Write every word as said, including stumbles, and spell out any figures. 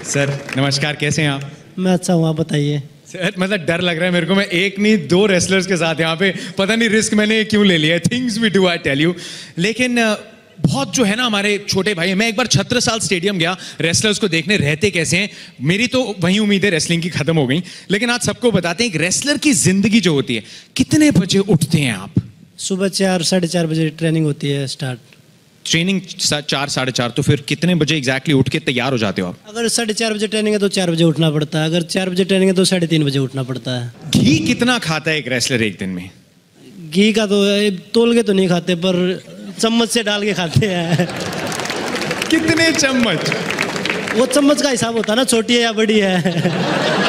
Sir नमस्कार, कैसे हैं आप? मैं अच्छा हूँ, आप बताइए। सर मतलब डर लग रहा है मेरे को, मैं एक नहीं दो रेसलर्स के साथ यहाँ पे, पता नहीं रिस्क मैंने क्यों ले लिया है। Things we do I tell you. लेकिन बहुत जो है ना हमारे छोटे भाई, मैं एक बार छत्रसाल स्टेडियम गया रेसलर्स को देखने, रहते कैसे हैं। मेरी तो वही उम्मीद है रेसलिंग की खत्म हो गई, लेकिन आज सबको बताते हैं एक रेसलर की जिंदगी जो होती है। कितने बजे उठते हैं आप? सुबह चार साढ़े चार बजे ट्रेनिंग होती है स्टार्ट। ट्रेनिंग चार साढ़े चार, तो फिर कितने बजे एग्जैक्टली उठ के तैयार हो जाते हो आप? अगर साढ़े चार बजे ट्रेनिंग है तो चार बजे उठना पड़ता है, अगर चार बजे ट्रेनिंग है तो साढ़े तीन बजे उठना पड़ता है। घी कितना खाता है एक रेसलर एक दिन में? घी का तो तोल के तो नहीं खाते, पर चम्मच से डाल के खाते हैं। कितने चम्मच? वो चम्मच का हिसाब होता है ना, छोटी है या बड़ी है।